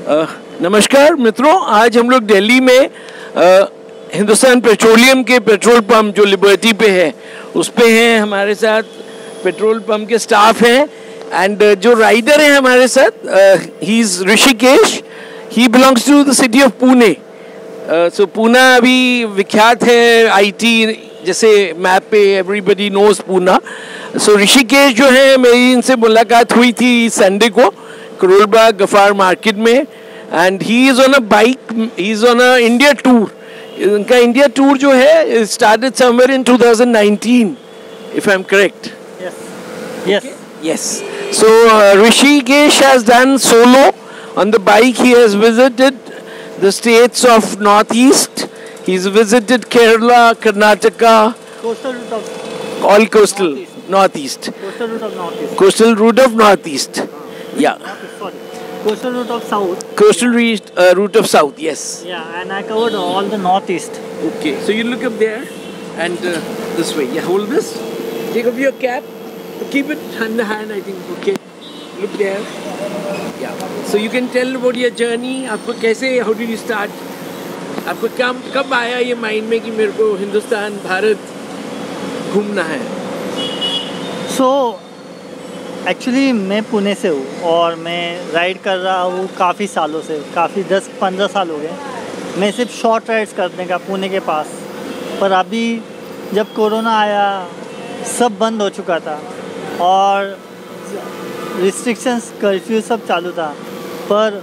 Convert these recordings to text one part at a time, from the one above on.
नमस्कार मित्रों, आज हम लोग दिल्ली में हिंदुस्तान पेट्रोलियम के पेट्रोल पंप जो लिबर्टी पे है उस पे हैं। हमारे साथ पेट्रोल पंप के स्टाफ हैं एंड जो राइडर हैं हमारे साथ, ही is Rishikesh. He belongs to the city of Pune. So Poona अभी विख्यात है आईटी, जैसे मैप पे everybody knows Poona. So Rishikesh जो है, मेरी इनसे मुलाकात हुई थी संडे को करोल बाग गफार मार्केट में, and he is on a bike, he is on a India tour. इनका इंडिया टूर जो है started somewhere in 2019 if I'm correct. Yes. So Rishikesh has done solo on the bike. He has visited the states of Northeast. He's visited Kerala, Karnataka. Coastal route of all coastal Northeast. Coastal route of Northeast. Coastal route of Northeast. Yeah. Sorry. Coastal route of South. Coastal route of South. Yes. Yeah, and I covered all the Northeast. Okay. So you look up there, and this way. Yeah. Hold this. Take off your cap. Keep it in the hand, I think. Okay. Look there. Yeah. So you can tell about your journey. आपको कैसे, how did you start? आपको कब आया ये mind में कि मेरे को हिंदुस्तान, भारत घूमना है? So एक्चुअली मैं पुणे से हूँ और मैं राइड कर रहा हूँ काफ़ी सालों से, काफ़ी 10-15 साल हो गए। मैं सिर्फ शॉर्ट राइड्स करने का पुणे के पास, पर अभी जब कोरोना आया सब बंद हो चुका था और रिस्ट्रिक्शंस, कर्फ्यू सब चालू था। पर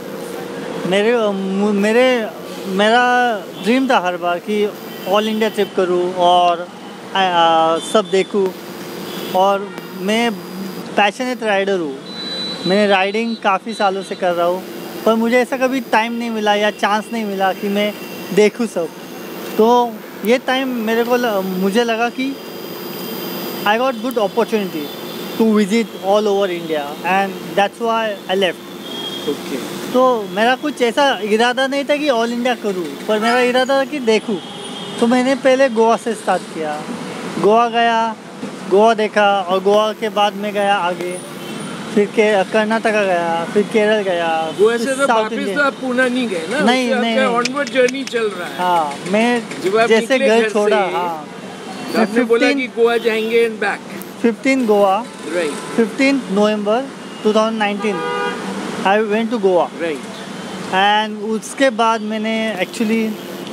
मेरा ड्रीम था हर बार कि ऑल इंडिया ट्रिप करूं और सब देखूं, और मैं पैशनेट राइडर हूँ। मैं राइडिंग काफ़ी सालों से कर रहा हूँ, पर मुझे ऐसा कभी टाइम नहीं मिला या चांस नहीं मिला कि मैं देखूं सब। तो ये टाइम मुझे लगा कि I got good opportunity to visit all over India and that's why I left. Okay. तो मेरा कुछ ऐसा इरादा नहीं था कि ऑल इंडिया करूँ, पर मेरा इरादा था कि देखूँ। तो मैंने पहले गोवा से स्टार्ट किया। गोवा गया, गोवा देखा, और गोवा के बाद में गया आगे, फिर कर्नाटका गया, फिर केरल गया। गोवा से तो वापस तो आप पुणे नहीं गए ना? नहीं। ऑनवर्ड जर्नी चल रहा है। हाँ, मैं जैसे घर छोड़ा, हाँ, आपने बोला कि गोवा जाएंगे and back. 15 Goa, right. 15 November 2019 I went to Goa, right. And उसके बाद मैंने एक्चुअली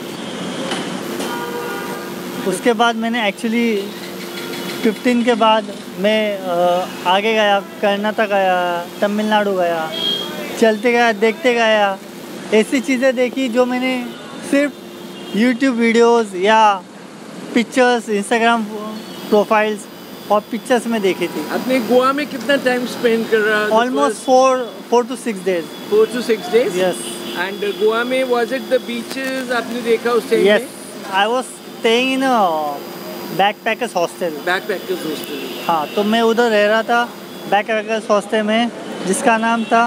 15 के बाद मैं आगे गया, कर्नाटक गया, तमिलनाडु गया, चलते गया, देखते गया। ऐसी चीज़ें देखी जो मैंने सिर्फ यूट्यूब वीडियोस या पिक्चर्स, इंस्टाग्राम प्रोफाइल्स और पिक्चर्स में देखी थी। आपने गोवा में कितना टाइम स्पेंड कर रहा? Almost 4 to 6 days. 4 to 6 days? Yes. And Goa में was it the beaches आपने देखा उस time? Yes. I was staying in a backpackers hostel. Backpackers hostel. हाँ, तो मैं उधर रह रहा था backpackers hostel में, जिसका नाम था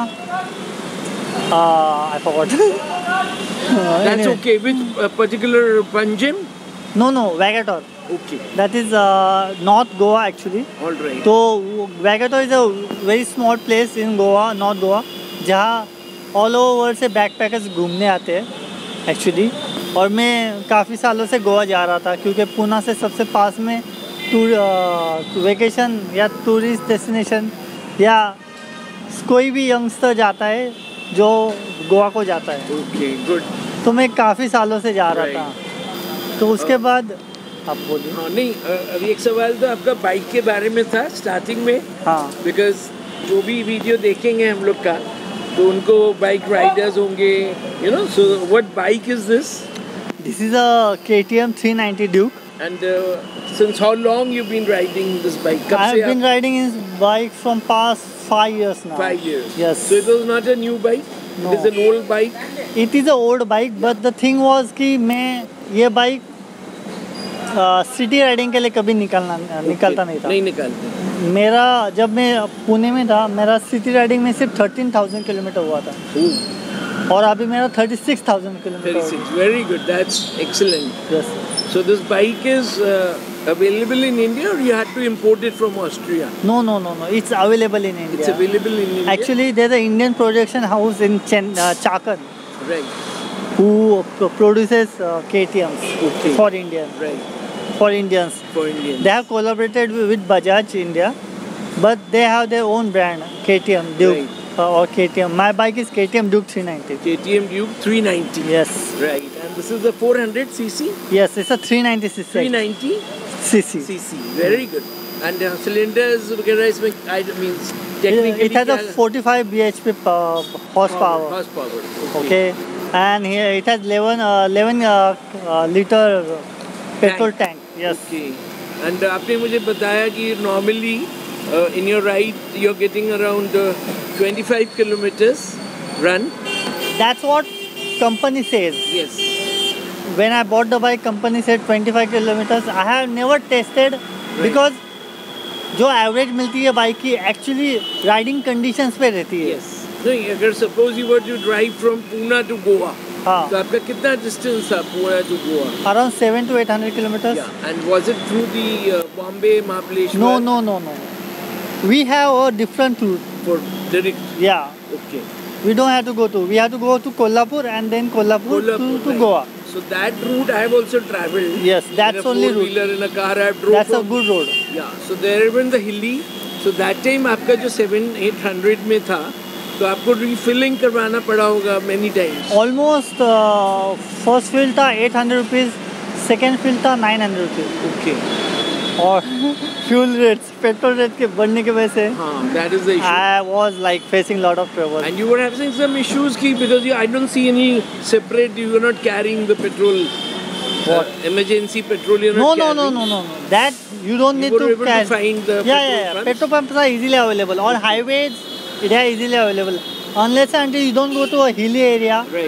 I forgot. That's okay. Which particular Panjim? No, Vagator. Okay. That is North Goa actually. All right. तो Vagator is a very small place in Goa, North Goa, जहाँ all over world से backpackers घूमने आते हैं actually। और मैं काफ़ी सालों से गोवा जा रहा था क्योंकि पुणे से सबसे पास में वेकेशन या टूरिस्ट डेस्टिनेशन या कोई भी यंगस्टर जाता है जो गोवा को जाता है। Okay, good. तो मैं काफ़ी सालों से जा रहा था। तो उसके बाद आप बोलिए। हाँ, नहीं, अभी एक सवाल तो आपका बाइक के बारे में था स्टार्टिंग में। हाँ, बिकॉज जो भी वीडियो देखेंगे हम लोग का तो उनको बाइक राइडर्स होंगे, you know. So what bike is this? This is a KTM 390 Duke. And since how long you been riding this bike? I have been riding this bike from past 5 years now. 5 years. Yes. So it was not a new bike? No. It is an old bike? It is an old bike, but the thing was कि मैं ये bike city riding के लिए कभी निकलता नहीं था। नहीं निकालते। मेरा जब मैं पुणे में था, मेरा सिटी राइडिंग में सिर्फ 13,000 किलोमीटर हुआ था, और अभी मेरा 36,000 kilometre. 36, very good, that's excellent. Yes. So this bike is Available in India, or you had to import it from Austria? No. It's available in India. It's available in India. Actually, there's an Indian production house in Chakan Right. who produces KTMs Okay. for Indian. Right. For Indians. For Indians. They have collaborated with Bajaj India, but they have their own brand, KTM Duke or KTM. My bike is KTM Duke 390. KTM Duke 390. Yes. Right. And this is the 400 cc? Yes, it's a 390 cc. 390 cc. cc. Very good. And cylinders वगैरह इसमें I mean technically It has a 45 bhp horsepower. Horsepower. Okay. And here it has 11 liter petrol tank. Yes. Okay. And आपने मुझे बताया कि normally in your ride you're getting around 25 kilometers run. That's what company says. Yes. When I bought the bike, company said 25 kilometers. I have never tested because जो average मिलती है bike की actually riding conditions पे रहती है. Yes. नहीं, अगर suppose you were to drive from Pune to Goa, हाँ. तो आपका कितना distance था Pune to Goa? Around 700 to 800 kilometers. Yeah. And was it through the Bombay, Mahabaleshwar? No. We have a different route. For direct. Yeah. Okay. We don't have to go to. We have to go to Kolhapur and then Kolhapur to right. Goa. So that route I have also travelled. Yes, that's in a only route. four-wheeler, in a car I have drove. That's a from, good road. Yeah. So there even the hilly. So that time आपका जो 700-800 में था, तो आपको refilling करवाना पड़ा होगा many times. Almost first fill था 800 rupees, second fill था 900 rupees. Okay. और fuel rates, petrol rate के बढ़ने की वजह से that is the issue. I was like facing lot of trouble. And you were having some issues ki, because I don't see any separate, you were not carrying the petrol. What? Emergency petrol you're not carrying. No. That you don't need You to were able carry. to find the Yeah. petrol Petrol pumps are easily available. On highways, it is easily available. Unless and until you don't go to a hilly area, Right.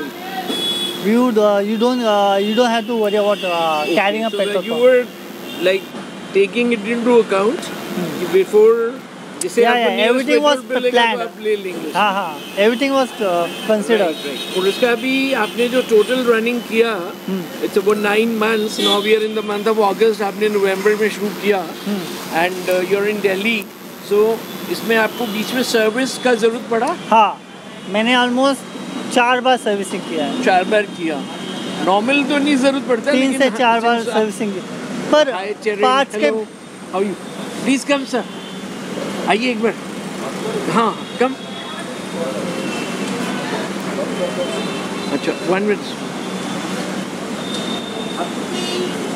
you don't have to worry about carrying a So petrol you pump. were like taking it into account before. जैसे आपको nearest everything was petrol मिलेगा planned. तो आप ले लेंगे. हाँ. Everything was considered. Right. और उसका भी आपने जो total running किया, it's about 9 months. Now we are in the month of August. आपने November में शुरू किया, and you're in Delhi. So इसमें आपको बीच में सर्विस का जरूरत पड़ा? हाँ, मैंने ऑलमोस्ट 4 बार सर्विसिंग किया है. 4 बार किया. नॉर्मल तो नहीं जरूरत पड़ता, 3 से 4 बार सर्विसिंग की. पर पार्ट्स के how you please come sir, आइए एक बार. हाँ कम. अच्छा 1 मिनट.